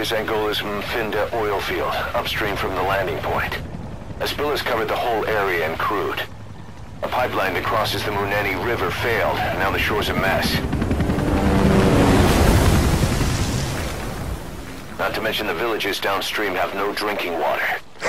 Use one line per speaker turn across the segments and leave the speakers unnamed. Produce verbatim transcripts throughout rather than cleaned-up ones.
His end goal is Mfinda Oilfield, upstream from the landing point. A spill has covered the whole area in Crude. A pipeline that crosses the Muneni River failed, and now the shore's a mess. Not to mention the villages downstream have no drinking water.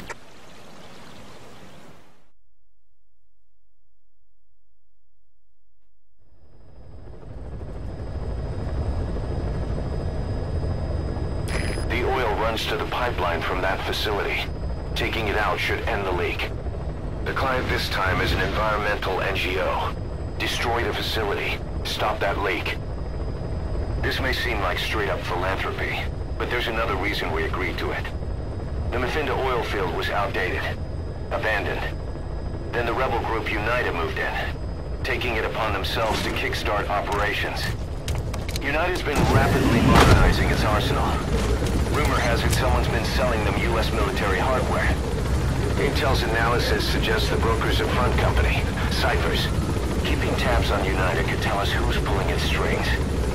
The oil runs to the pipeline from that facility. Taking it out should end the leak. The client this time is an environmental N G O. Destroy the facility. Stop that leak. This may seem like straight-up philanthropy, but there's another reason we agreed to it. The Mfinda Oilfield was outdated, abandoned. Then the rebel group UNITA moved in, taking it upon themselves to kickstart operations. UNITA's been rapidly modernizing its arsenal. Rumor has it someone's been selling them U S military hardware. Intel's analysis suggests the broker's a front company, ciphers. Keeping tabs on UNITA could tell us who's pulling its strings.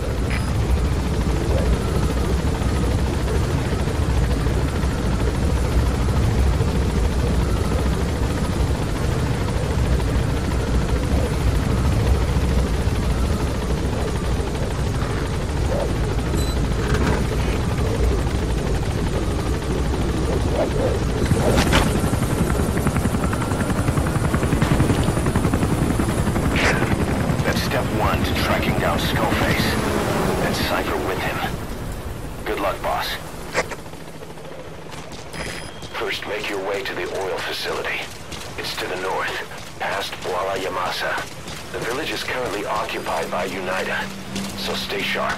First, make your way to the oil facility. It's to the north, past Masa. The village is currently occupied by UNITA, so stay sharp.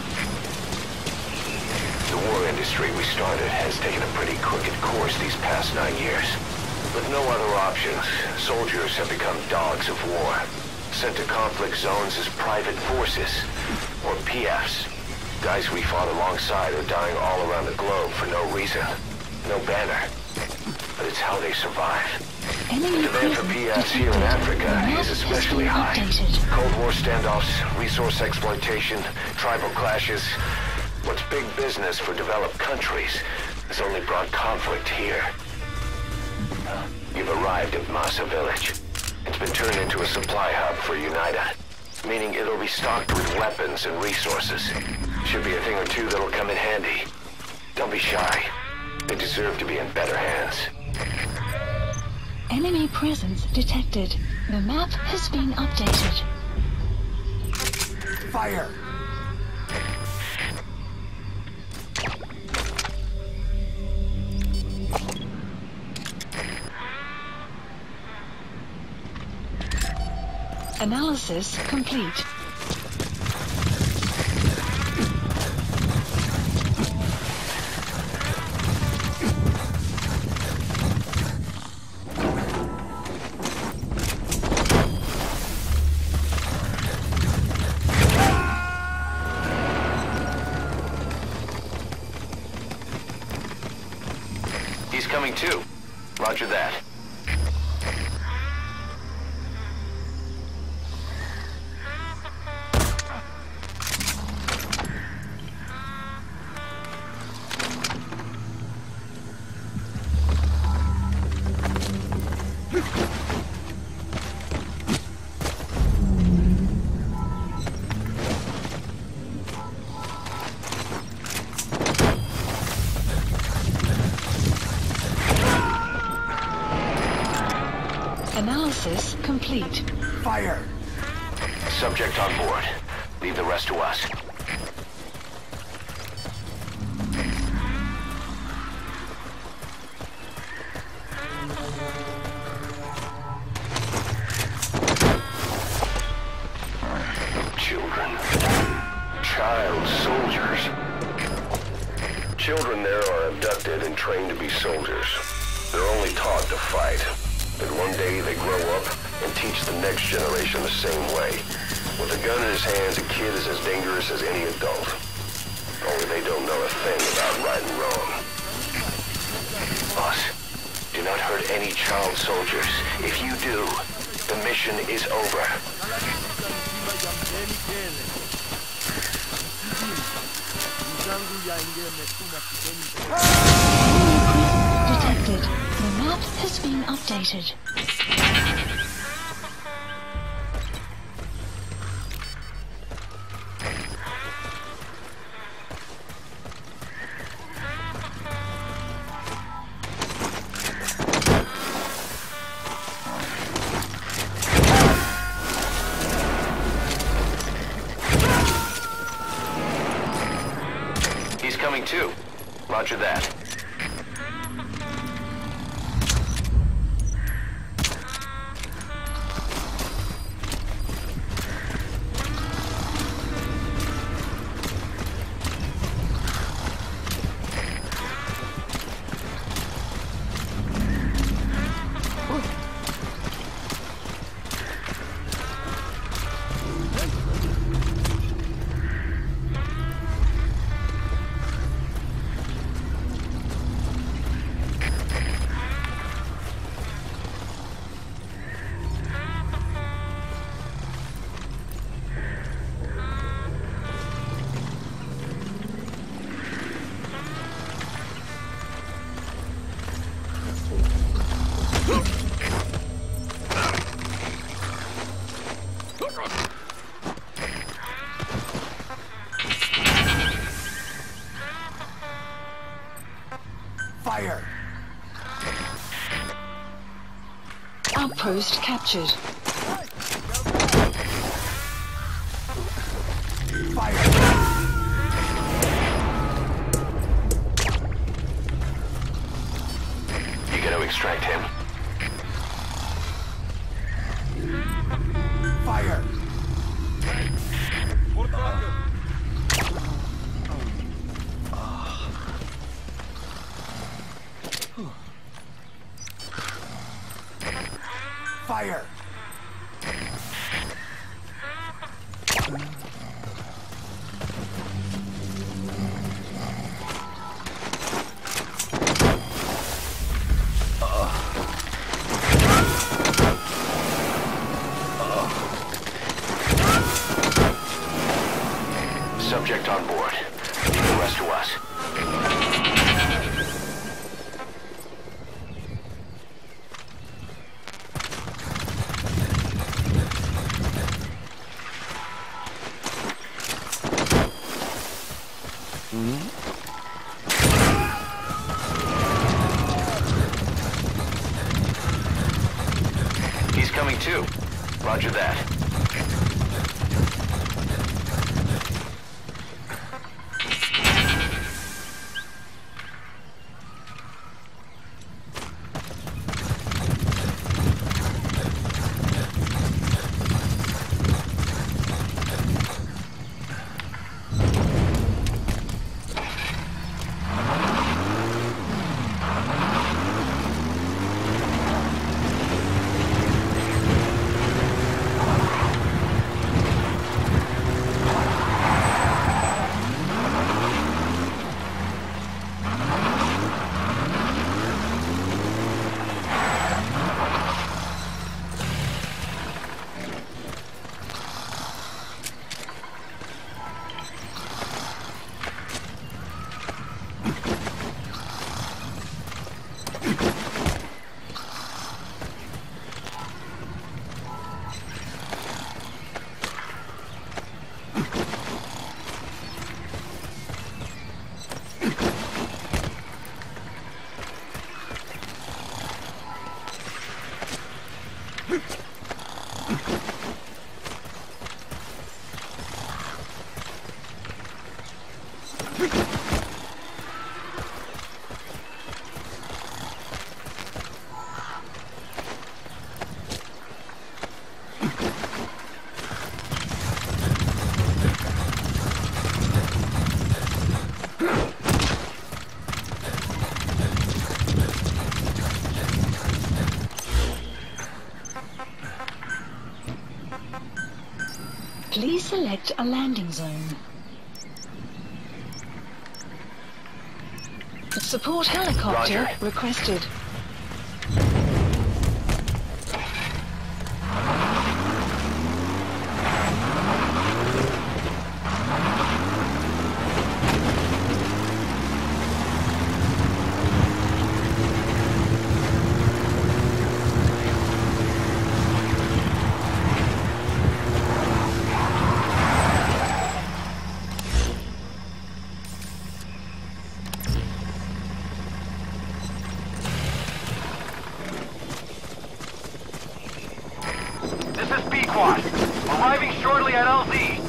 The war industry we started has taken a pretty crooked course these past nine years. With no other options, soldiers have become dogs of war, sent to conflict zones as private forces, or P Fs. Guys we fought alongside are dying all around the globe for no reason. No banner. But it's how they survive.
Enemy
the demand for P Fs here in Africa is especially high.
Updated.
Cold War standoffs, resource exploitation, tribal clashes. What's big business for developed countries has only brought conflict here. You've arrived at Masa Village. It's been turned into a supply hub for UNITA, meaning it'll be stocked with weapons and resources. Should be a thing or two that'll come in handy. Don't be shy. They deserve to be in better hands.
Enemy presence detected. The map has been updated.
Fire!
Analysis complete.
He's coming too. Roger that.
Analysis complete.
Fire!
Subject on board. Leave the rest to us. Children. Child soldiers. Children there are abducted and trained to be soldiers. They're only taught to fight. But one day they grow up and teach the next generation the same way. With a gun in his hands, a kid is as dangerous as any adult. Only they don't know a thing about right and wrong. Boss, do not hurt any child soldiers. If you do, the mission is over.
Detected. The map has been updated.
He's coming too. Roger that.
Fire!
Outpost captured.
Fire!
You gotta extract him.
Fire! Fire!
Subject on board. Leave the rest to us. He's coming too. Roger that.
Please select a landing zone. Support helicopter
Roger.
requested.
Pequot. Arriving shortly at L Z.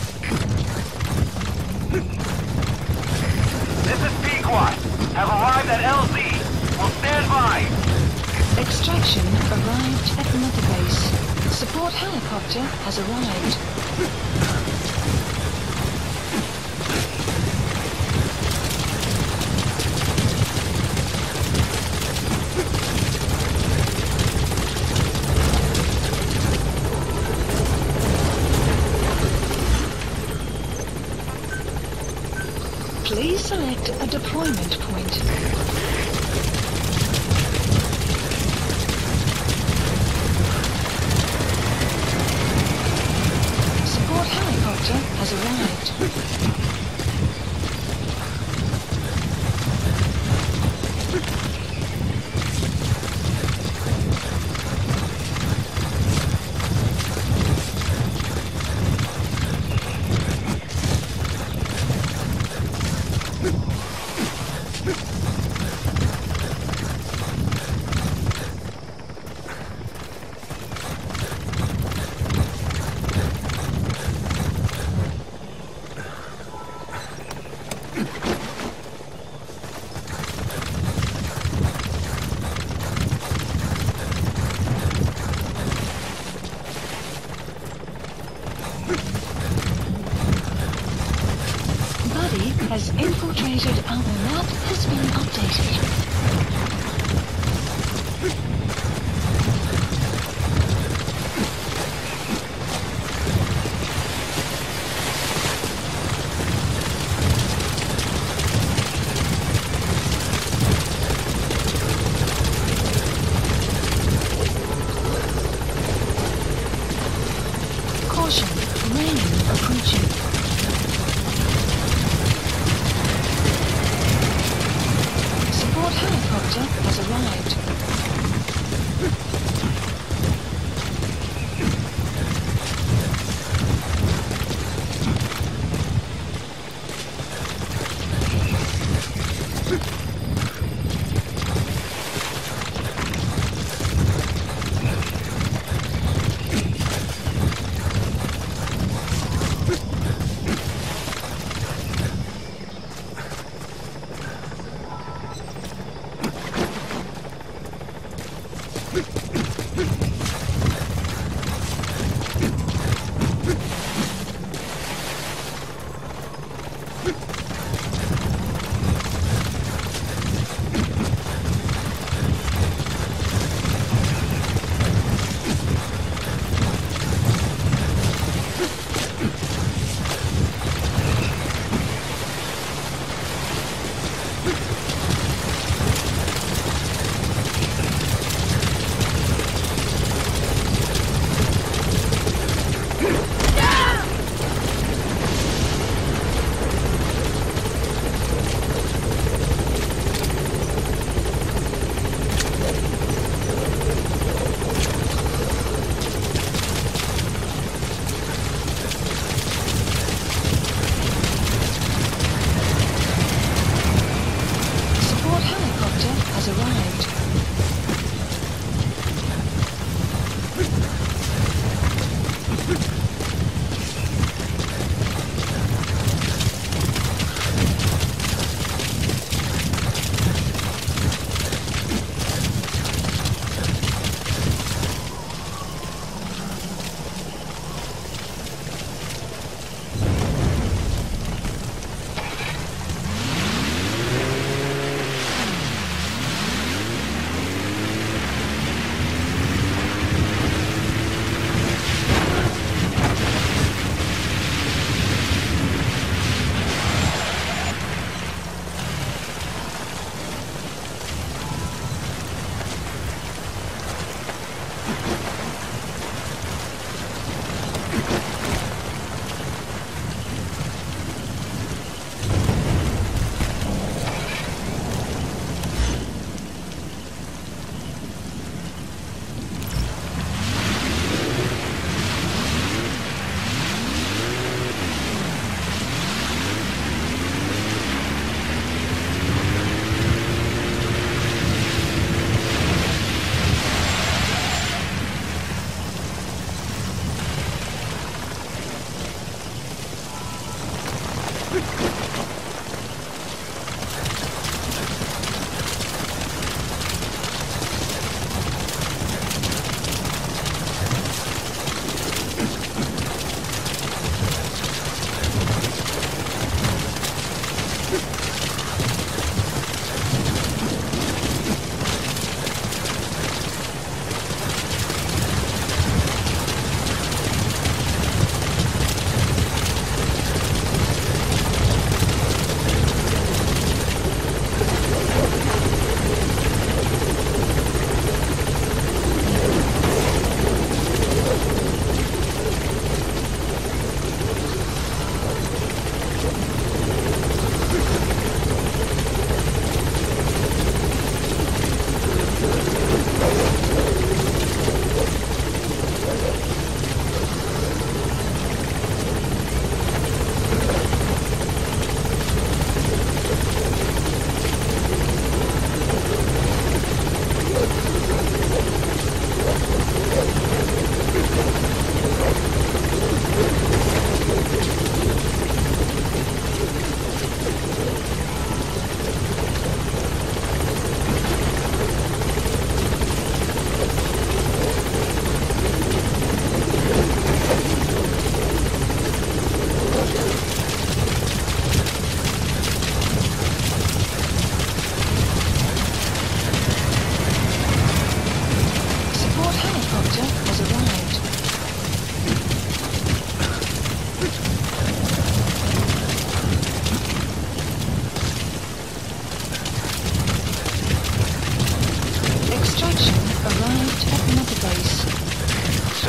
This is Pequot. Have arrived at L Z. Will stand by.
Extraction arrived at Mother Base. Support helicopter has arrived. Please select a deployment point. Support helicopter has arrived. Has infiltrated. Our map has been updated. Caution, rain approaching. Helicopter has arrived.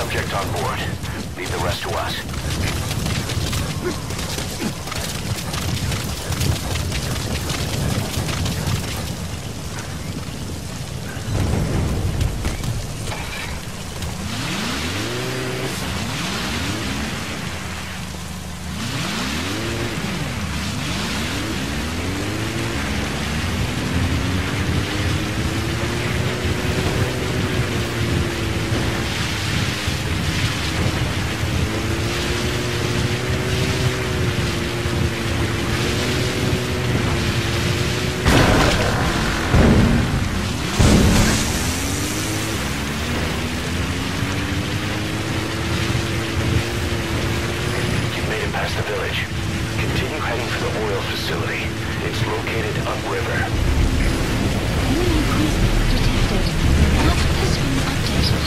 Subject on board. Leave the rest to us. Masa Village. Continue heading for the oil facility. It's located upriver.
Enemy equipment detected. Map has been updated.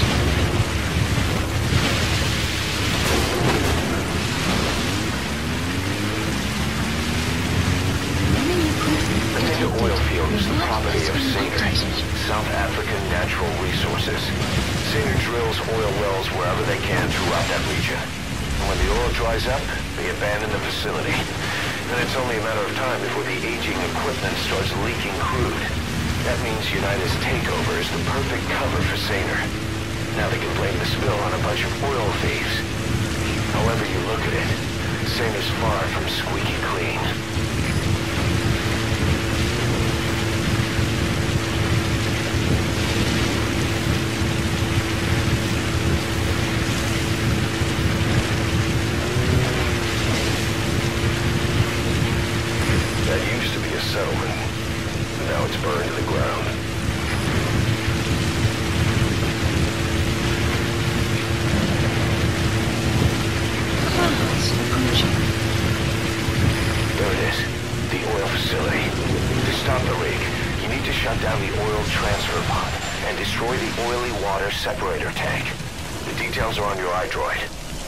Enemy equipment
Mfinda
detected.
Oilfield is the
Map
property
has
of
been
Saner,
updated.
South African Natural Resources. Saner drills oil wells wherever they can throughout that region. When the oil dries up, they abandon the facility. Then it's only a matter of time before the aging equipment starts leaking crude. That means United's takeover is the perfect cover for Saner. Now they can blame the spill on a bunch of oil thieves. However you look at it, Saner's far from squeaky clean. Settlement. Now it's burned to the ground.
Clouds approaching.
There it is. The oil facility. To stop the rig, you need to shut down the oil transfer pump and destroy the oily water separator tank. The details are on your iDroid.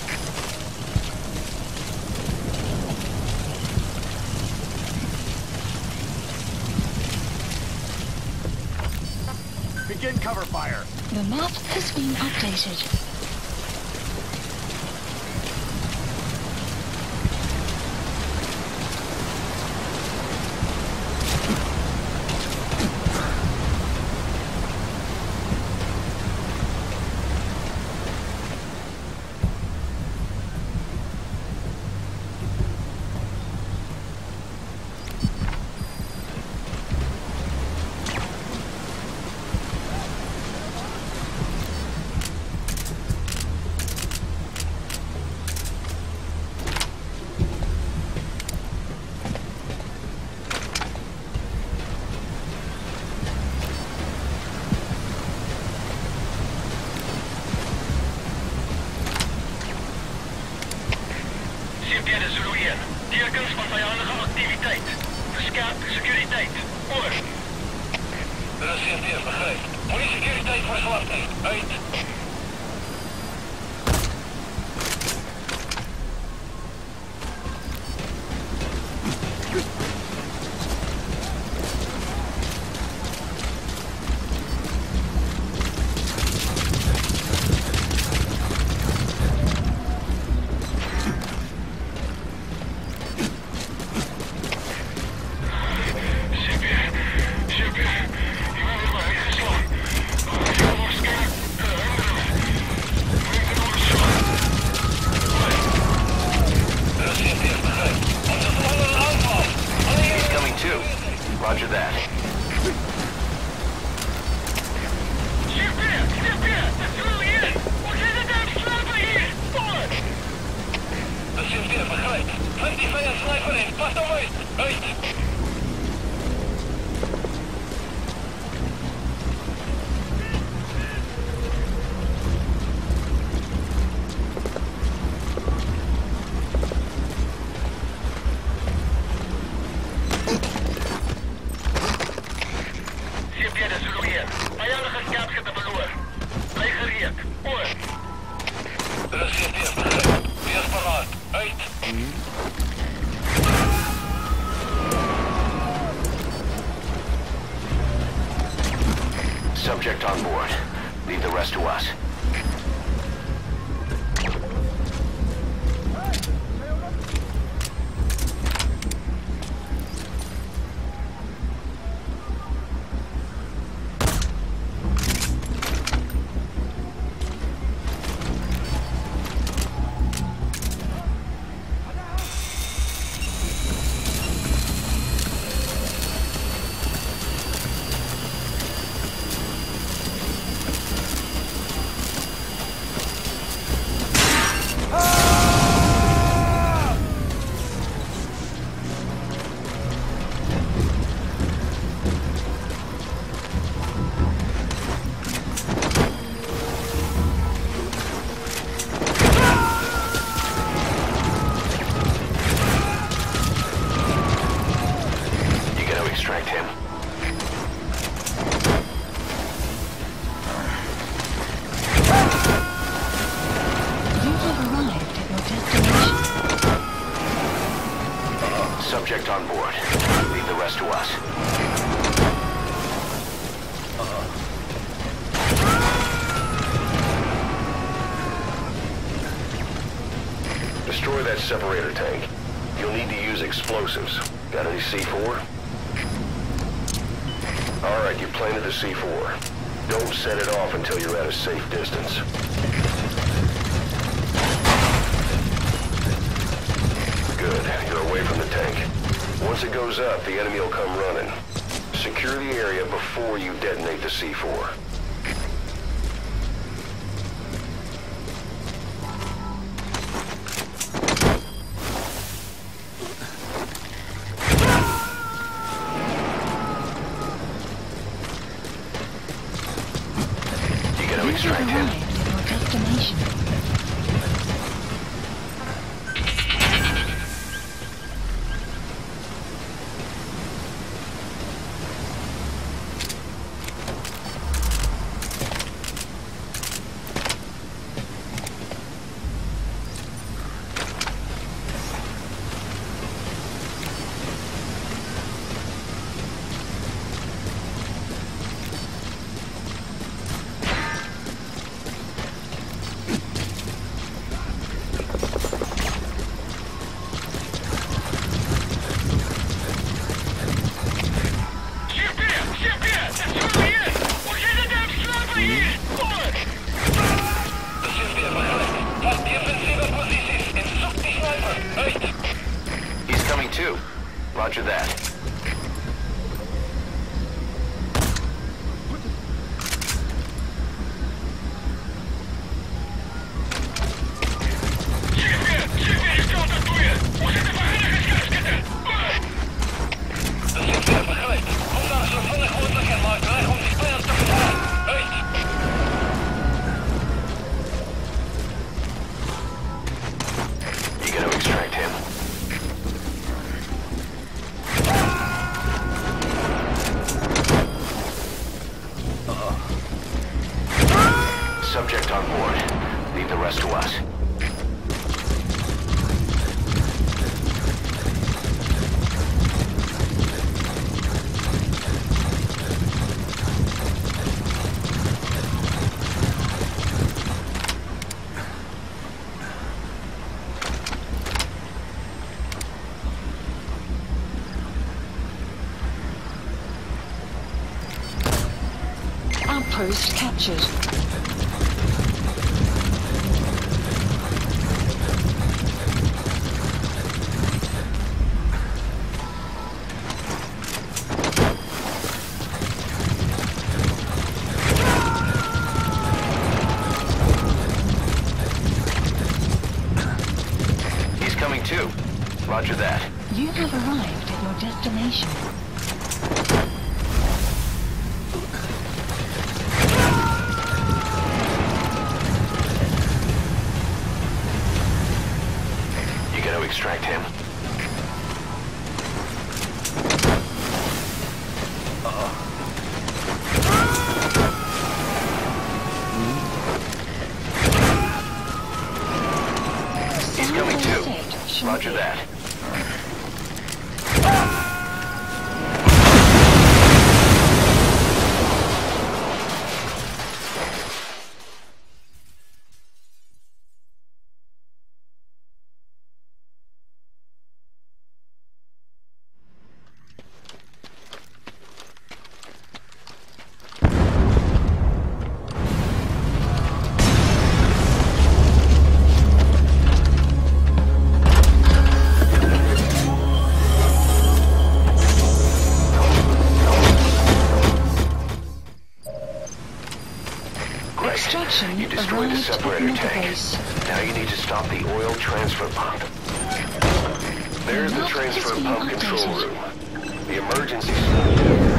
Begin cover fire.
The map has been updated.
Tekens van vijandige activiteit. Verskerp securiteit. Oor. Er is C T, begryp. Moenie securiteit verslap nie. Uit.
Roger that. Subject on board. Leave the rest to us. Subject on board. Leave the rest to us. Destroy that separator tank. You'll need to use explosives. Got any C four? Alright, you planted the C four. Don't set it off until you're at a safe distance. Good, you're away from the tank. Once it goes up, the enemy will come running. Secure the area before you detonate the C four. Extract him.
Your destination.
He's coming too. Roger that. You gotta extract him. Subject on board. Leave the rest to us.
Outpost captured.
He's coming too. Roger that.
You have arrived at your destination.
You gotta extract him. He's coming too. Roger that.
Extraction
You destroyed the
arrived
separator
at
tank.
base.
Now you need to stop the oil transfer pump. There's the
Map
transfer
has been
pump control
updated.
room. The emergency...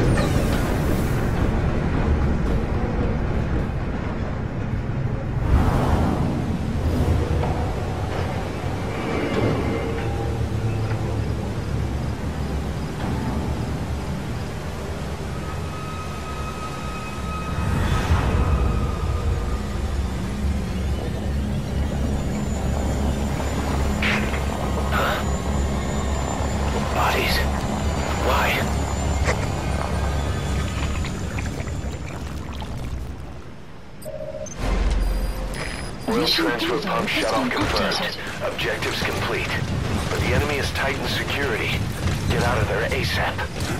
Mission
transfer
info
pump
has
shut-off
been
confirmed.
updated.
Objectives complete. But the enemy has tightened security. Get out of there ASAP.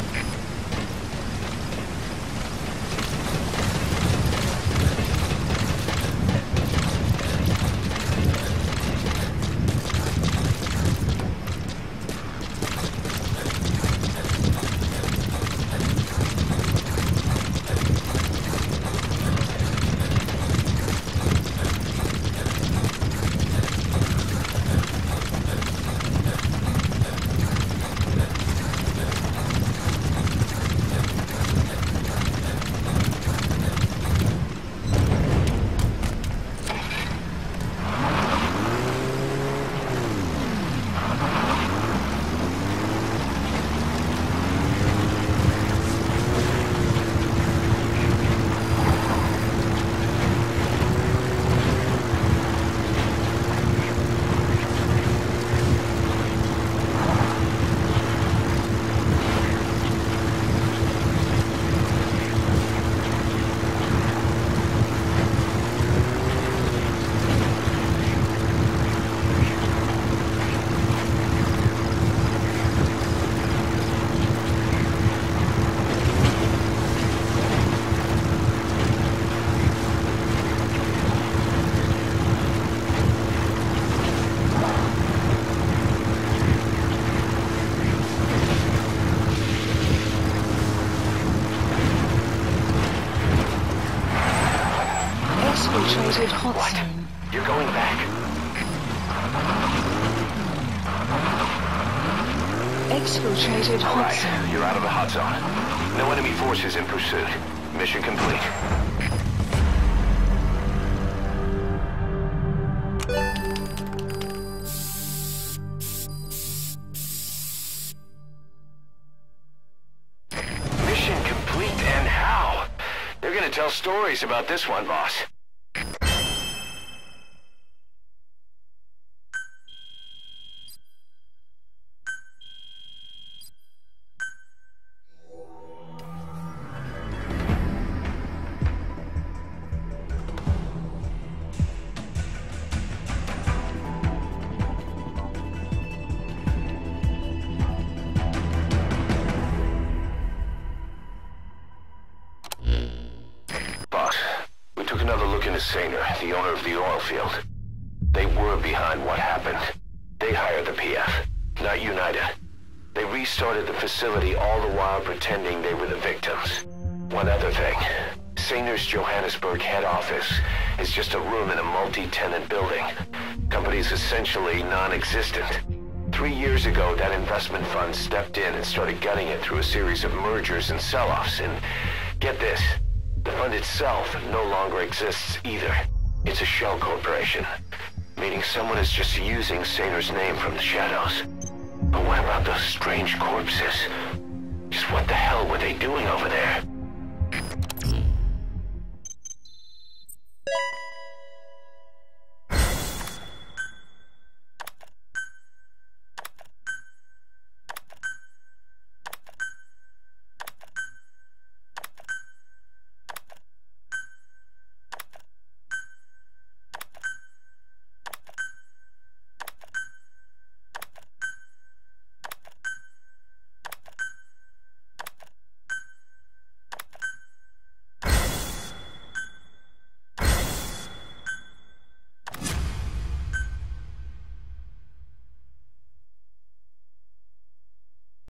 Exfiltrated hot
What?
zone.
You're going back?
Exfiltrated
All
hot
right,
zone.
you're out of the hot zone. No enemy forces in pursuit. Mission complete. Mission complete, and how? They're gonna tell stories about this one, boss. Boss, we took another look into Sainer, the owner of the oil field. They were behind what happened. They hired the P F, not United. They restarted the facility all the while pretending they were the victims. One other thing. Sainer's Johannesburg head office is just a room in a multi-tenant building. Company's essentially non-existent. Three years ago, that investment fund stepped in and started gutting it through a series of mergers and sell-offs, and get this, the fund itself no longer exists either. It's a shell corporation, meaning someone is just using Sainer's name from the shadows. But what about those strange corpses? Just what the hell were they doing over there?